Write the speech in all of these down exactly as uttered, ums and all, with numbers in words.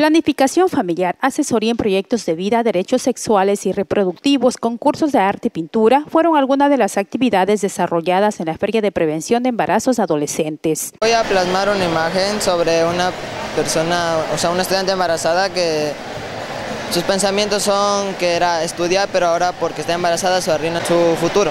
Planificación familiar, asesoría en proyectos de vida, derechos sexuales y reproductivos, concursos de arte y pintura fueron algunas de las actividades desarrolladas en la Feria de Prevención de Embarazos Adolescentes. Voy a plasmar una imagen sobre una persona, o sea, una estudiante embarazada que sus pensamientos son que era estudiar, pero ahora porque está embarazada se arruina su futuro.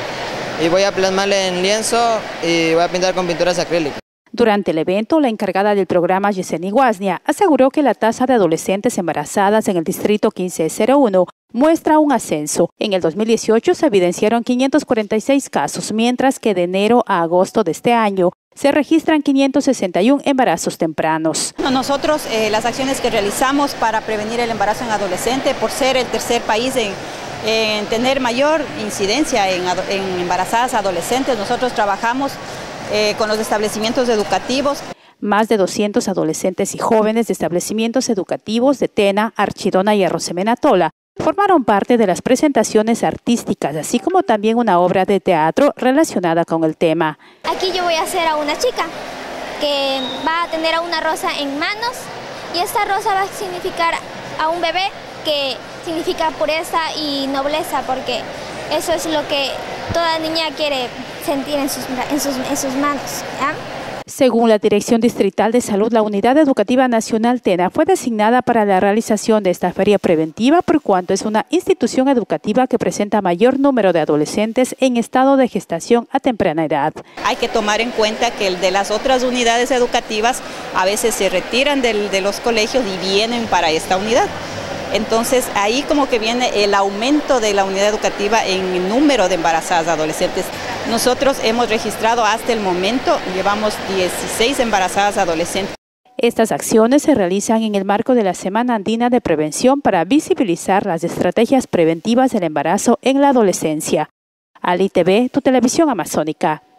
Y voy a plasmarle en lienzo y voy a pintar con pinturas acrílicas. Durante el evento, la encargada del programa, Yesenia Guasnia, aseguró que la tasa de adolescentes embarazadas en el distrito quince cero uno muestra un ascenso. En el dos mil dieciocho se evidenciaron quinientos cuarenta y seis casos, mientras que de enero a agosto de este año se registran quinientos sesenta y uno embarazos tempranos. Nosotros, eh, las acciones que realizamos para prevenir el embarazo en adolescente, por ser el tercer país en, en tener mayor incidencia en, en embarazadas adolescentes, nosotros trabajamos Eh, con los establecimientos educativos. Más de doscientos adolescentes y jóvenes de establecimientos educativos de Tena, Archidona y Arrosemenatola formaron parte de las presentaciones artísticas, así como también una obra de teatro relacionada con el tema. Aquí yo voy a hacer a una chica que va a tener a una rosa en manos y esta rosa va a significar a un bebé que significa pureza y nobleza, porque eso es lo que toda niña quiere sentir en sus, en sus, en sus manos, ¿ya? Según la Dirección Distrital de Salud, la Unidad Educativa Nacional Tena fue designada para la realización de esta feria preventiva por cuanto es una institución educativa que presenta mayor número de adolescentes en estado de gestación a temprana edad. Hay que tomar en cuenta que el de las otras unidades educativas a veces se retiran del, de los colegios y vienen para esta unidad. Entonces ahí como que viene el aumento de la unidad educativa en el número de embarazadas adolescentes. Nosotros hemos registrado hasta el momento, llevamos dieciséis embarazadas adolescentes. Estas acciones se realizan en el marco de la Semana Andina de Prevención para visibilizar las estrategias preventivas del embarazo en la adolescencia. Ali T V, tu televisión amazónica.